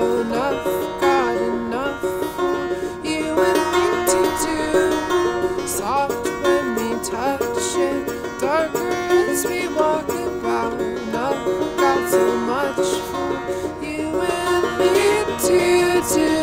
enough, got enough for you and me to do. Soft when we touch it, darker as we walk about. Enough, got so much for you and me to do.